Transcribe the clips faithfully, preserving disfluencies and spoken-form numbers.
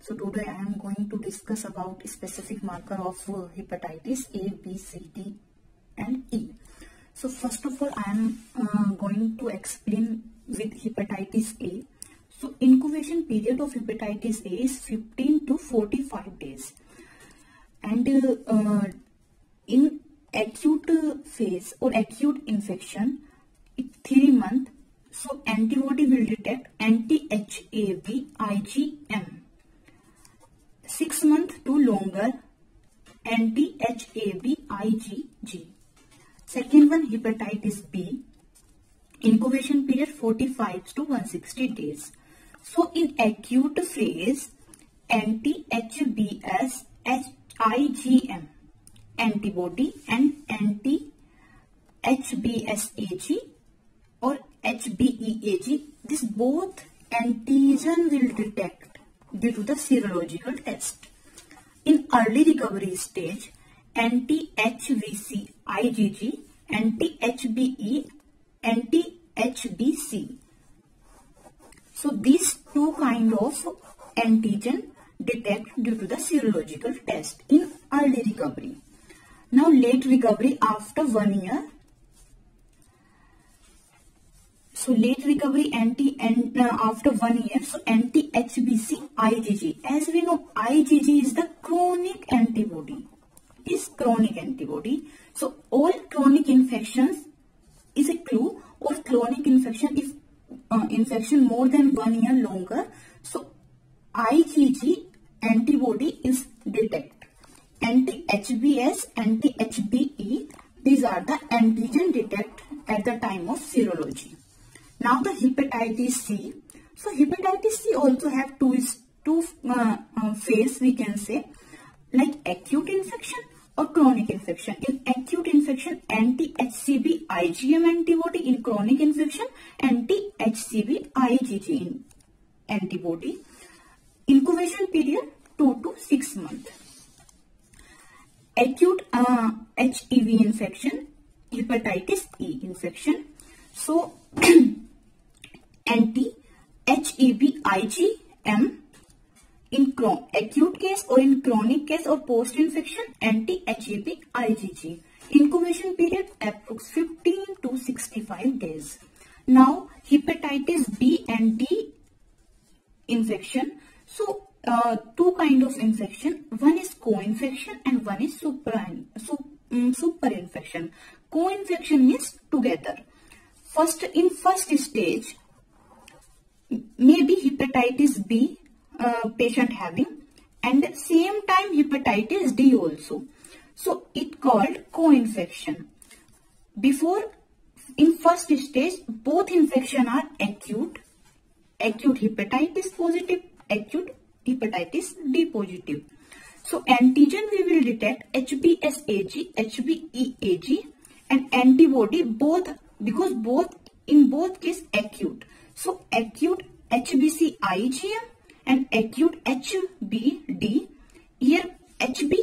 So today I am going to discuss about specific marker of uh, hepatitis A, B, C, D and E. So first of all I am uh, going to explain with hepatitis A. So incubation period of hepatitis A is fifteen to forty-five days, and uh, uh, in acute phase or acute infection, it three months. So antibody will detect anti-H A V IgM. Six months to longer, anti-H A V IgG. Second one, hepatitis B. Incubation period forty-five to one hundred sixty days. So in acute phase, anti-H B S IgM antibody and anti-H B S A G or H B E A G, this both antigen will detect due to the serological test. In early recovery stage, anti-H V C IgG, anti-H B E, anti-H B C. So these two kind of antigen detect due to the serological test in early recovery. Now late recovery after one year. So late recovery anti and uh, after one year, so anti-H B C IgG. As we know, IgG is the chronic antibody. Is chronic antibody. So all chronic infections is a clue, or chronic infection if uh, infection more than one year longer. So IgG antibody is detect. Anti-H B S, anti-H B E, these are the antigen detect at the time of serology. Now the hepatitis C. So hepatitis C also have two two uh, uh, phase, we can say, like acute infection or chronic infection. In acute infection, anti-H C V IgM antibody. In chronic infection, anti-H C V IgG antibody. Incubation period two to six months. Acute uh, H E V infection, hepatitis E infection. So anti-H E V IgM in acute case or in chronic case or post-infection, anti-H E V IgG. Incubation period approx fifteen to sixty-five days. Now hepatitis B and D infection. So uh, two kind of infection. One is co-infection and one is super, um, super infection. Co-infection means together. First, in first stage, maybe hepatitis B uh, patient having, and same time hepatitis D also. So it called co-infection. Before, in first stage, both infection are acute, acute hepatitis positive, acute hepatitis D positive. So antigen we will detect H B S A G, H B E A G, and antibody both, because both in both case acute. So acute H B C IgM and acute H B D. Here H B,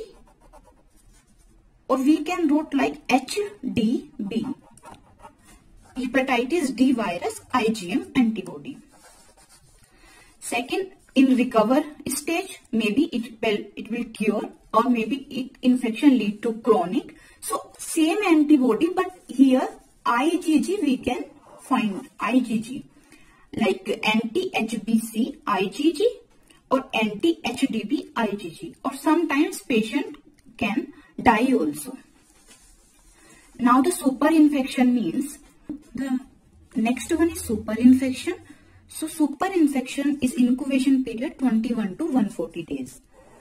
or we can write like H D B. Hepatitis D virus IgM antibody. Second, in recover stage, maybe it will it will cure, or maybe it infection lead to chronic. So same antibody, but here IgG we can find IgG like anti-H B C IgG or anti-H D B IgG, or sometimes patient can die also. Now the super infection means, the next one is super infection. So super infection is incubation period twenty-one to one hundred forty days.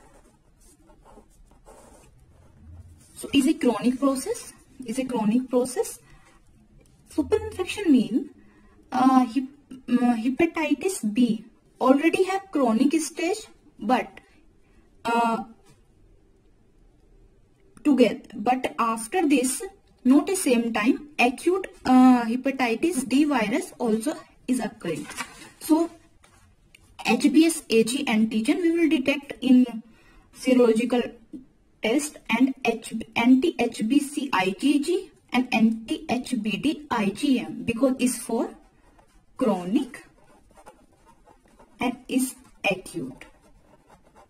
So is a chronic process, is a chronic process. Super infection mean uh, hep uh, hepatitis B already have chronic stage, but uh, together, but after this, not at same time, acute uh, hepatitis D virus also is occurring. So H B S A G antigen we will detect in serological test, and anti-H B C IgG and anti-H B D IgM, because it's for chronic and is acute.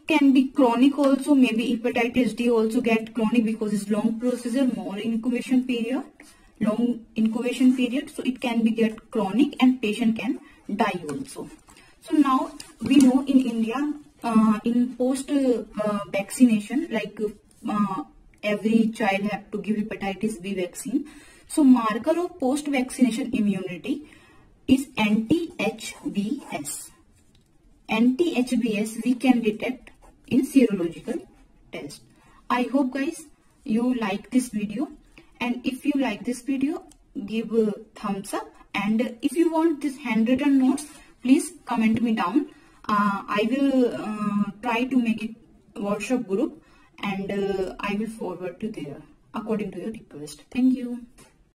can be chronic also. Maybe hepatitis D also get chronic because it's long procedure, more incubation period, long incubation period. So it can be get chronic and patient can die also. So now we know in India, uh, in post uh, vaccination, like uh, every child have to give hepatitis B vaccine. So marker of post vaccination immunity is anti H B S. Anti H B S we can detect in serological test. I hope guys you like this video, and if you like this video, give a thumbs up, and if you want this handwritten notes, please comment me down. uh, I will uh, try to make it WhatsApp group, and uh, I will forward to there according to your request. Thank you.